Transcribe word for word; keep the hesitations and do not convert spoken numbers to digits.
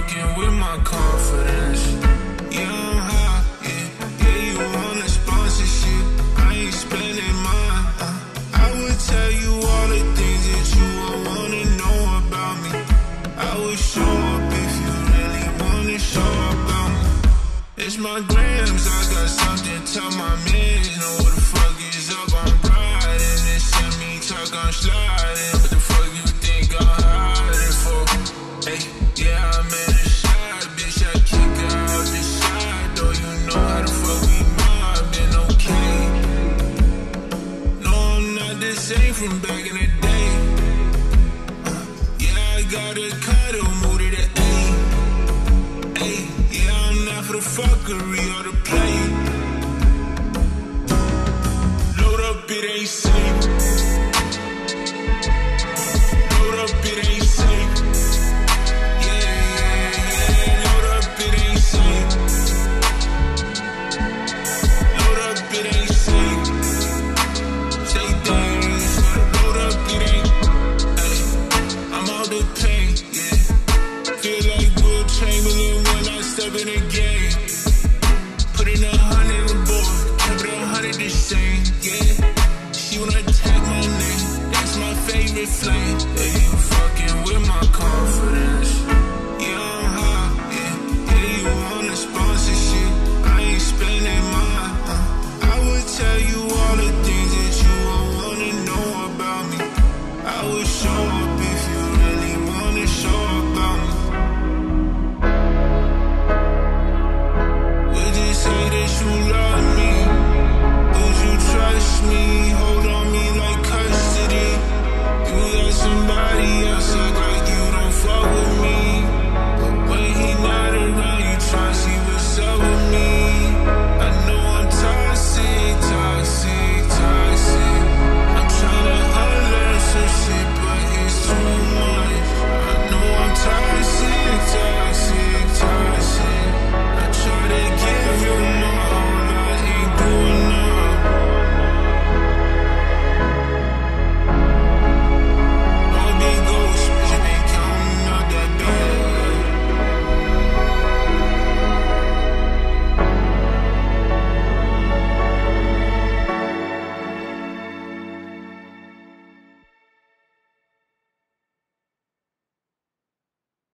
fucking with my confidence. Yeah, I'm high, yeah, yeah, you want a sponsorship, I ain't spending mine. uh, I would tell you all the things that you would wanna know about me. I would show up if you really wanna show up about me. It's my grams, I got something, tell my man, know what the fuck is up, I'm riding, and send me talk, I'm sliding. What the fuck you think I'm hiding for? Hey, yeah, I'm in a shot, bitch, I kick her out the side, though you know how the fuck we mobbing, okay? No, I'm not the same from back in the day. uh, Yeah, I got a condo, moved to the A. Hey, yeah, I'm not for the fuckery or the play. Load up, it ain't safe. Load up, it ain't safe. Yeah, yeah, yeah. Load up, it ain't safe. Load up, it ain't safe. Stay dangerous. Load up, it ain't. Ay, I'm out the pain, yeah. Feel like Will Chamberlain when I step in the game. Put in a hundred a boy, kept it a hundred the same, yeah. She wanna tag my name, that's my favorite flame. Yeah, you fucking with my confidence.